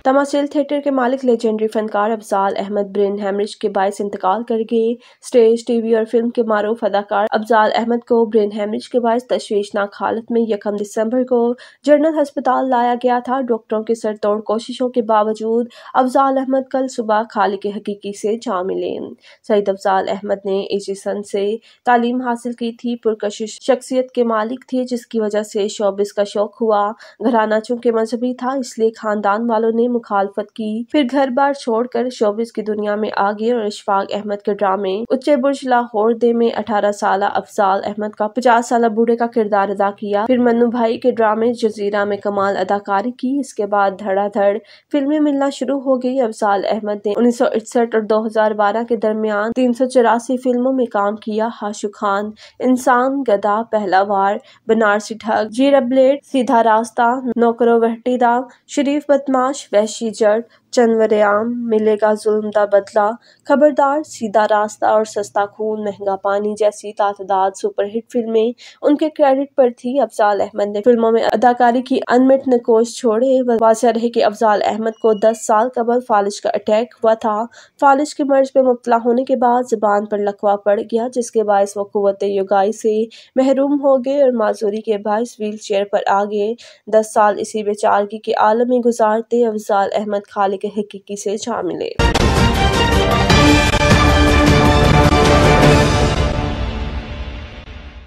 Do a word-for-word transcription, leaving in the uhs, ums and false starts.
तमाशिल theatre के मालिक legendary फनकार अफजाल अहमद ब्रेन हेमरेज के बायस इंतकाल कर गए। स्टेज, टीवी और फिल्म के मारूफ अदाकार अफजाल अहमद को ब्रेन हेमरेज के बायस तशवीशनाक हालत में यकम दिसंबर को जनरल अस्पताल लाया गया था। डॉक्टरों की सरतोड़ कोशिशों के बावजूद अफजाल अहमद कल सुबह खालिक हकीकी से जा मिले। सईद अफजाल अहमद ने एजीसन से तालीम हासिल की थी। पुरकशिश शख्सियत के मालिक थे, जिसकी वजह से शोबिस का शौक हुआ। घराना चूंकि मजहबी था, इसलिए खानदान वालों ने मुखालफत की। फिर घर बार छोड़कर शोबिस की दुनिया में आ गए और इशफाक अहमद के ड्रामे उच्चे बुर्ज लाहौर दे में अठारह साल अफजाल अहमद का पचास साल बूढ़े का किरदार अदा किया। फिर मन्नू भाई के ड्रामे जजीरा में कमाल अदाकारी की। इसके बाद धड़ाधड़ फिल्में मिलना शुरू हो गई। अफजाल अहमद ने उन्नीस सौ इकसठ और दो हजार बारह के दरमियान तीन सौ चौरासी फिल्मों में काम किया। हाशु खान, इंसान, गदा, पहला वार, बनारसी ठग, जीरा ब्लेड, सीधा रास्ता, नौकरो वहटीदा, शरीफ बदमाश, वहशी जट, चंदवरयाम, मिलेगा जुल्म दा बदला, खबरदार, सीधा रास्ता और सस्ता खून, महंगा पानी जैसी तादाद सुपरहिट फिल्में उनके क्रेडिट पर थी। अफजाल अहमद ने फिल्मों में अदाकारी की अनमिट नकोश छोड़े। वाज़ेह रहे कि अफजाल अहमद को दस साल कबल फालिज का अटैक हुआ था। फालिज के मर्ज में मुब्तला होने के बाद जुबान पर लकवा पड़ गया, जिसके बायस वो कुव्वत युगाई से महरूम हो गए और माजूरी के बायस व्हील चेयर पर आ गए। दस साल इसी बेचारगी के आलम में गुजारते अफजाल अहमद खालिक हकीकी से जा मिले।